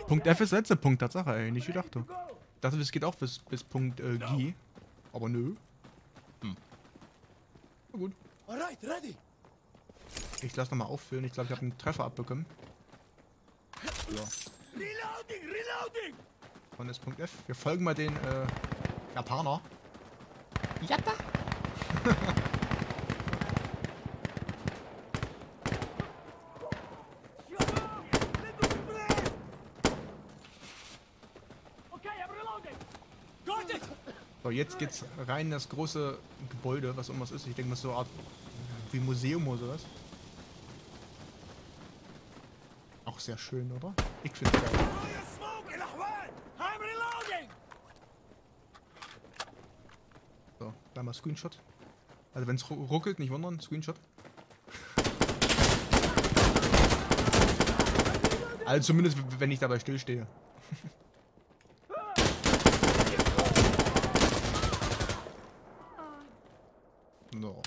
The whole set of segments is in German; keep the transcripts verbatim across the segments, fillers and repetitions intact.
Punkt F ist letzter Punkt, Tatsache, ey. Nicht gedacht, du. Ich dachte, das geht auch bis, bis Punkt äh, G. Aber nö. Hm. Na gut. Ich lasse nochmal auffüllen. Ich glaube, ich habe einen Treffer abbekommen. So. Und ist Punkt F. Wir folgen mal den äh, Japaner. Jatta! So, jetzt geht's rein in das große Gebäude, was irgendwas ist. Ich denke, das ist so eine Art wie Museum oder sowas. Auch sehr schön, oder? Ich finde es geil. So, da mal Screenshot. Also wenn es ruckelt, nicht wundern, Screenshot. Also zumindest, wenn ich dabei stillstehe. No.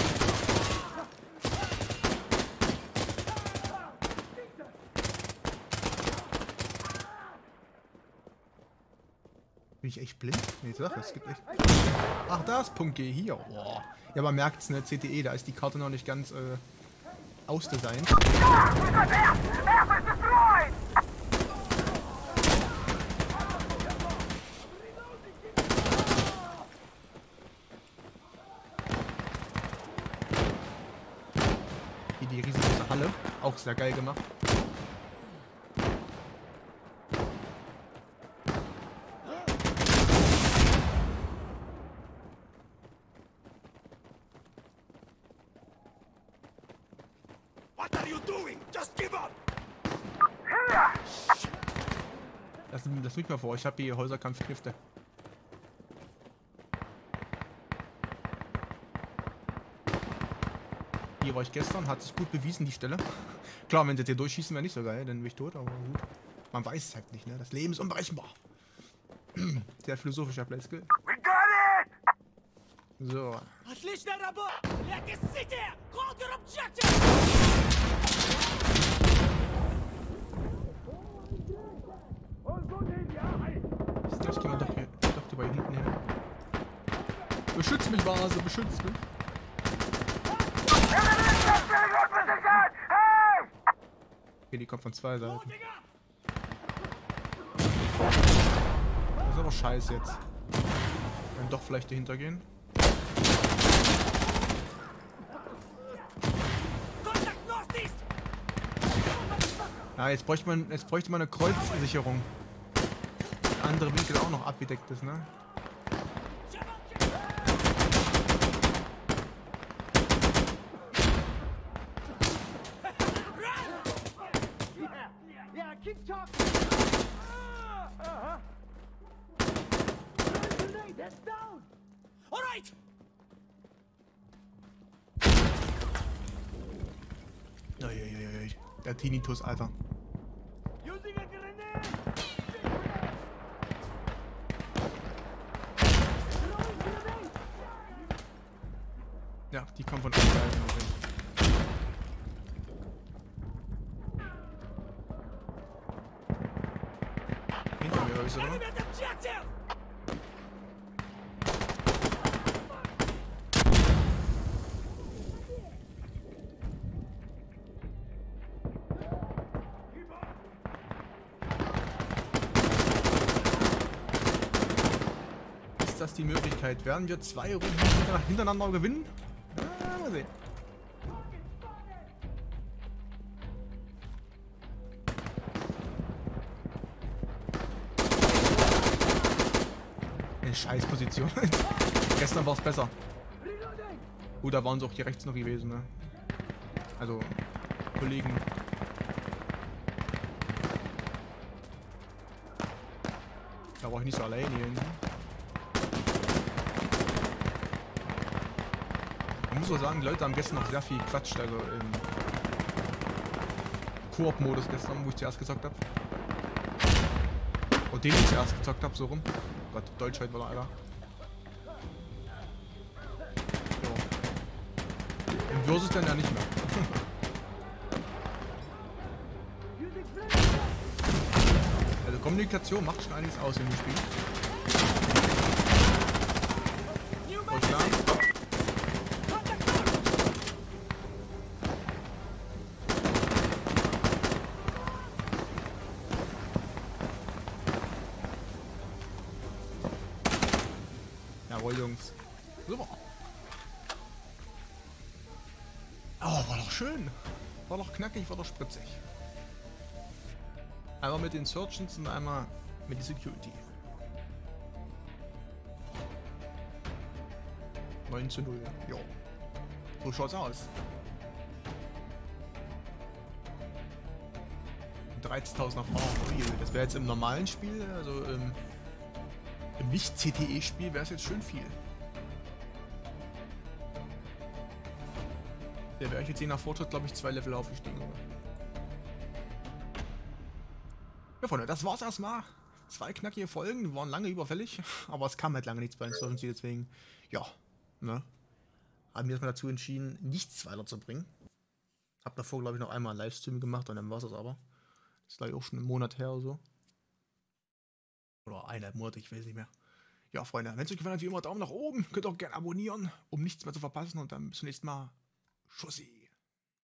Bin ich echt blind? Nee, Sache, es gibt echt... Ach, da ist Punkt G, hier. Boah. Ja, man merkt's, ne, C T E, da ist die Karte noch nicht ganz, äh, ausdesignt. Hier die riesengroße Halle, auch sehr geil gemacht. Lass, lass mich mal vor, ich habe die Häuserkampfknifte. Hier war ich gestern, hat sich gut bewiesen, die Stelle. Klar, wenn sie jetzt hier durchschießen, wäre nicht so geil, dann bin ich tot, aber gut. Man weiß es halt nicht, ne? Das Leben ist unberechenbar. Sehr philosophischer Playskill. So. Vielleicht gehen wir doch hier, doch hier hinten hin. Beschütz mich, Vase, beschütz mich. Okay, die kommt von zwei Seiten. Das ist aber scheiße jetzt. Dann doch vielleicht dahinter gehen. Ja, jetzt bräuchte man, jetzt bräuchte man eine Kreuzsicherung. Der andere Winkel auch noch abgedeckt ist, ne? Uiuiui, der Tinnitus, Alter. Ja, die kommen von allen Seiten. Hinter mir, ist oder? Ist das die Möglichkeit? Werden wir zwei Runden hintereinander gewinnen? Ja, mal sehen. Eine Scheißposition. Gestern war es besser. Gut, da waren sie auch hier rechts noch gewesen, ne? Also, Kollegen. Da war ich nicht so alleine hier hinten. Ich muss auch sagen, die Leute haben gestern noch sehr viel gequatscht, also im Koop-Modus gestern, wo ich zuerst gezockt habe. Und den ich zuerst gezockt habe, so rum. Oh Gott, Deutsch heute war Alter. So. Im Versus dann ja nicht mehr. Also Kommunikation macht schon einiges aus in dem Spiel. Deutschland. Jawohl, Jungs. Super. Oh, war doch schön. War doch knackig, war doch spritzig. Einmal mit den Insurgents und einmal mit der Security. neun zu null. Jo. So schaut's aus. dreizehntausend Erfahrung. Das wäre jetzt im normalen Spiel, also im, im Nicht-C T E-Spiel wäre es jetzt schön viel. Der wäre ich jetzt je nach Fortschritt, glaube ich, zwei Level aufgestiegen. Ja, Freunde, das war's erstmal. Zwei knackige Folgen, die waren lange überfällig, aber es kam halt lange nichts bei Insurgency, deswegen, ja, ne, haben wir erstmal dazu entschieden, nichts weiterzubringen. Hab davor, glaube ich, noch einmal einen Livestream gemacht und dann war's das aber. Das ist gleich auch schon einen Monat her oder so. Oder eineinhalb Monate, ich weiß nicht mehr. Ja, Freunde, wenn es euch gefallen hat, wie immer Daumen nach oben, könnt auch gerne abonnieren, um nichts mehr zu verpassen und dann bis zum nächsten Mal. Tschüssi.